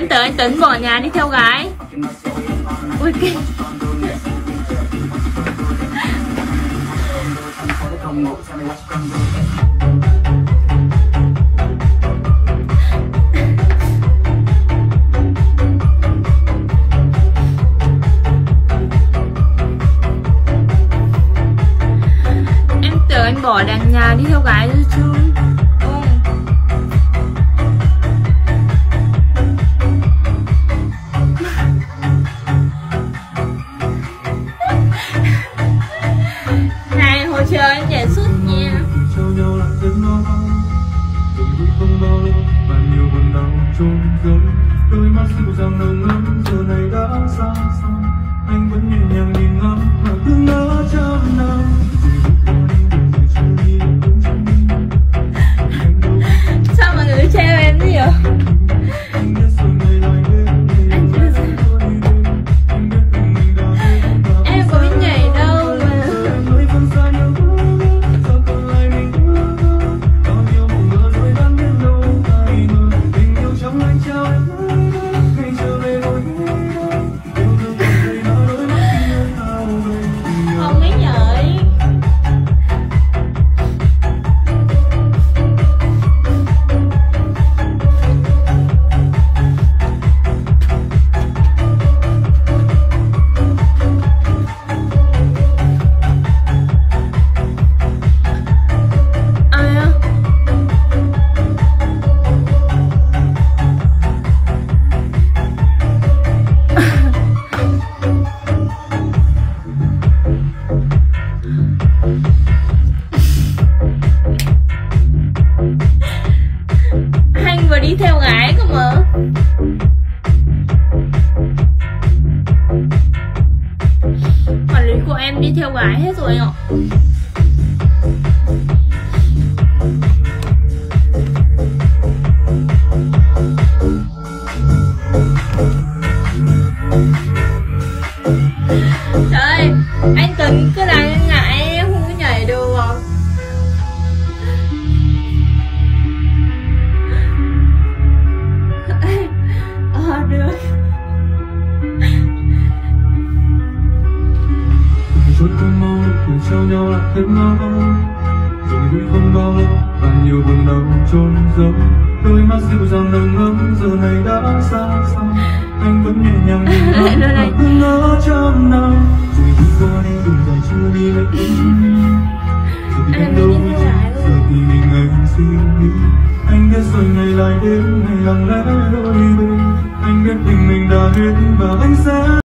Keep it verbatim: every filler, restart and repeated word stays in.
Em tưởng anh Tuấn bỏ nhà đi theo gái. Ui cái em tưởng anh bỏ đàn nhà đi theo gái rồi chứ. Này hồi chờ anh giải xuất nha. Đôi mắt dịu dàng nồng ấm giờ này đã xa xa, anh vẫn nhẹ nhàng nhìn ngắm và thương nhớ trăm năm. Sao mọi người treo em gì vậy? Em có biết nhảy đâu mà. Không ấy nhảy. Ai á? Anh vừa đi theo gái cơ mà. Quản lý của em đi theo gái hết rồi anh ạ. Trời ơi, anh Tuấn cứ làm em ngại, em không có nhảy được à. Ờ được. Trôi không mau lúc trao nhau lại thêm mau, rồi vui không bao lâu và nhiều buồn đau chôn giấu. Đôi mắt dịu dàng nồng ấm giờ này đã xa xa, anh vẫn nhẹ nhàng nhìn ngắm và thương nhớ trăm năm. Rồi vui qua đi đừng dài chưa đi lấy em. Giờ thì em đâu với chị, giờ thì mình anh suy nghĩ. Anh biết rồi ngày lại đến ngày lặng lẽ đôi bên, anh biết tình mình đã hết và anh sẽ